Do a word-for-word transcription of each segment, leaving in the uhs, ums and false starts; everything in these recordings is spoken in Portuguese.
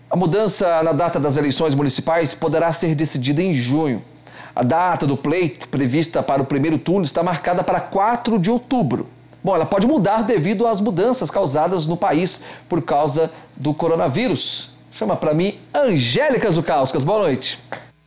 A mudança na data das eleições municipais poderá ser decidida em junho. A data do pleito, prevista para o primeiro turno, está marcada para quatro de outubro. Bom, ela pode mudar devido às mudanças causadas no país por causa do coronavírus. Chama para mim Angélica Zucauskas. Boa noite.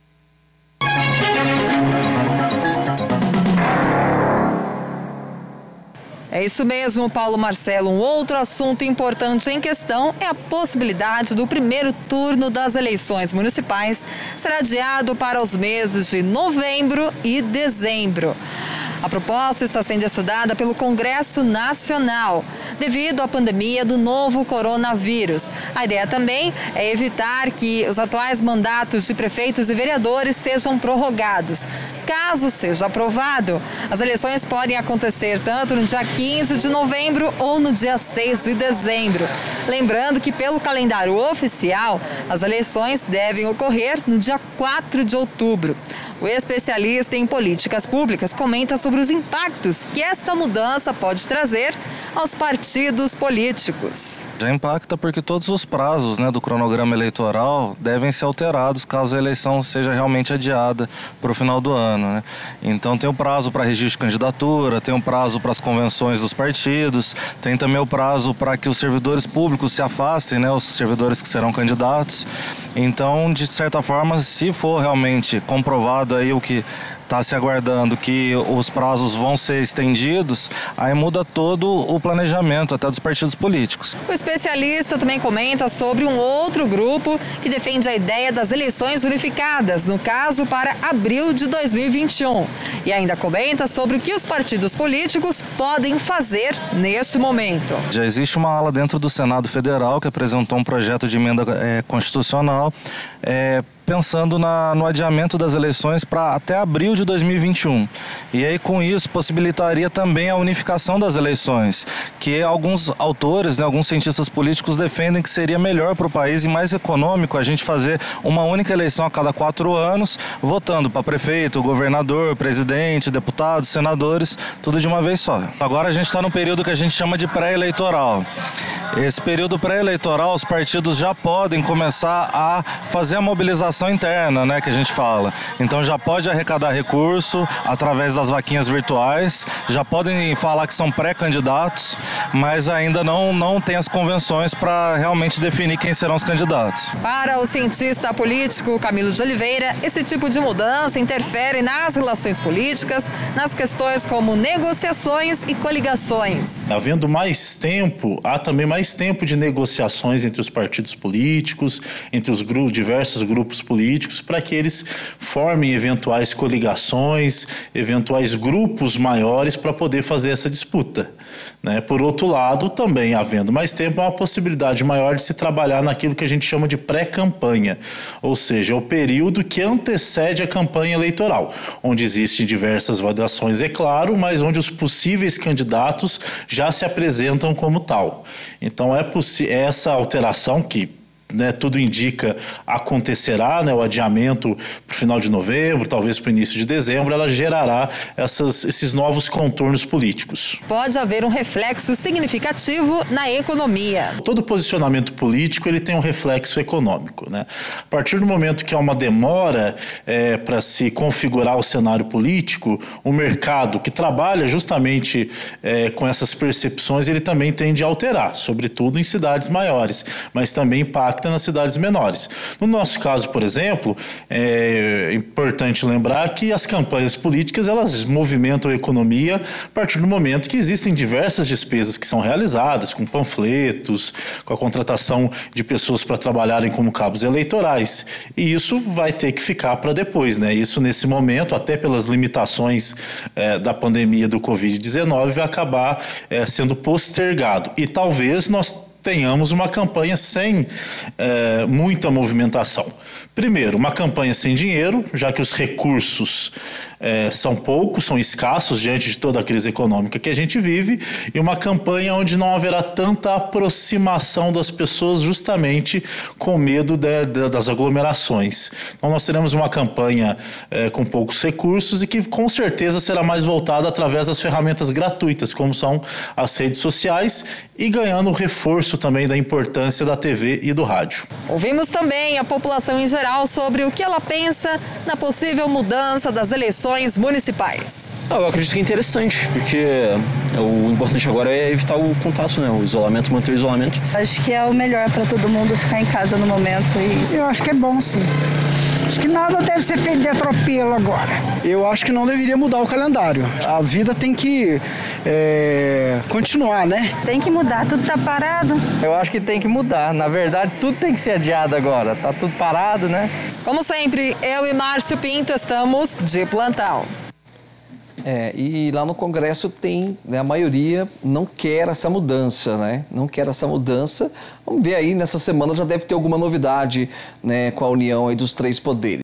É isso mesmo, Paulo Marcelo. Um outro assunto importante em questão é a possibilidade do primeiro turno das eleições municipais ser adiado para os meses de novembro e dezembro. A proposta está sendo estudada pelo Congresso Nacional, devido à pandemia do novo coronavírus. A ideia também é evitar que os atuais mandatos de prefeitos e vereadores sejam prorrogados. Caso seja aprovado, as eleições podem acontecer tanto no dia quinze de novembro ou no dia seis de dezembro. Lembrando que, pelo calendário oficial, as eleições devem ocorrer no dia quatro de outubro. O especialista em políticas públicas comenta sobre os impactos que essa mudança pode trazer aos partidos políticos. Já impacta porque todos os prazos, né, do cronograma eleitoral devem ser alterados caso a eleição seja realmente adiada para o final do ano, né? Então tem o prazo para registro de candidatura, tem o prazo para as convenções dos partidos, tem também o prazo para que os servidores públicos se afastem, né, os servidores que serão candidatos. Então, de certa forma, se for realmente comprovado aí o que está se aguardando, que os prazos vão ser estendidos, aí muda todo o planejamento até dos partidos políticos. O especialista também comenta sobre um outro grupo que defende a ideia das eleições unificadas, no caso para abril de dois mil e vinte e um. E ainda comenta sobre o que os partidos políticos podem fazer neste momento. Já existe uma ala dentro do Senado Federal que apresentou um projeto de emenda é, constitucional é, pensando na, no adiamento das eleições para até abril de dois mil e vinte e um. E aí, com isso, possibilitaria também a unificação das eleições, que alguns autores, né, alguns cientistas políticos defendem que seria melhor para o país e mais econômico a gente fazer uma única eleição a cada quatro anos, votando para prefeito, governador, presidente, deputados, senadores, tudo de uma vez só. Agora a gente está no período que a gente chama de pré-eleitoral. Esse período pré-eleitoral, os partidos já podem começar a fazer a mobilização interna, né, que a gente fala. Então já pode arrecadar recurso através das vaquinhas virtuais, já podem falar que são pré-candidatos, mas ainda não, não tem as convenções para realmente definir quem serão os candidatos. Para o cientista político Camilo de Oliveira, esse tipo de mudança interfere nas relações políticas, nas questões como negociações e coligações. Havendo mais tempo, há também mais tempo de negociações entre os partidos políticos, entre os grupos, diversos grupos políticos, para que eles formem eventuais coligações, eventuais grupos maiores para poder fazer essa disputa, né? Por outro lado, também havendo mais tempo, há uma possibilidade maior de se trabalhar naquilo que a gente chama de pré-campanha, ou seja, o período que antecede a campanha eleitoral, onde existem diversas variações, é claro, mas onde os possíveis candidatos já se apresentam como tal. Então é essa alteração que, né, tudo indica acontecerá, né, o adiamento para o final de novembro, talvez para o início de dezembro, ela gerará essas, esses novos contornos políticos. Pode haver um reflexo significativo na economia. Todo posicionamento político ele tem um reflexo econômico, né? A partir do momento que há uma demora é, para se configurar o cenário político, o mercado que trabalha justamente é, com essas percepções, ele também tende a alterar, sobretudo em cidades maiores, mas também impacta nas cidades menores. No nosso caso, por exemplo, é importante lembrar que as campanhas políticas, elas movimentam a economia a partir do momento que existem diversas despesas que são realizadas, com panfletos, com a contratação de pessoas para trabalharem como cabos eleitorais. E isso vai ter que ficar para depois, né? Isso, nesse momento, até pelas limitações é, da pandemia do covid dezenove, vai acabar é, sendo postergado. E talvez nós tenhamos uma campanha sem é, muita movimentação. Primeiro, uma campanha sem dinheiro, já que os recursos é, são poucos, são escassos diante de toda a crise econômica que a gente vive, e uma campanha onde não haverá tanta aproximação das pessoas, justamente com medo de, de, das aglomerações. Então nós teremos uma campanha é, com poucos recursos e que com certeza será mais voltada através das ferramentas gratuitas, como são as redes sociais, e ganhando reforço reforço também da importância da T V e do rádio. Ouvimos também a população em geral sobre o que ela pensa na possível mudança das eleições municipais. Eu acredito que é interessante, porque o importante agora é evitar o contato, né? O isolamento, manter o isolamento. Acho que é o melhor para todo mundo ficar em casa no momento. E... Eu acho que é bom, sim. Acho que nada deve ser feito de atropelo agora. Eu acho que não deveria mudar o calendário. A vida tem que é, continuar, né? Tem que mudar, tudo tá parado. Eu acho que tem que mudar. Na verdade, tudo tem que ser adiado agora. Tá tudo parado, né? Como sempre, eu e Márcio Pinto estamos de plantão. É, e lá no Congresso tem, né, a maioria não quer essa mudança, né? Não quer essa mudança. Vamos ver aí, nessa semana já deve ter alguma novidade, né, com a união aí dos três poderes.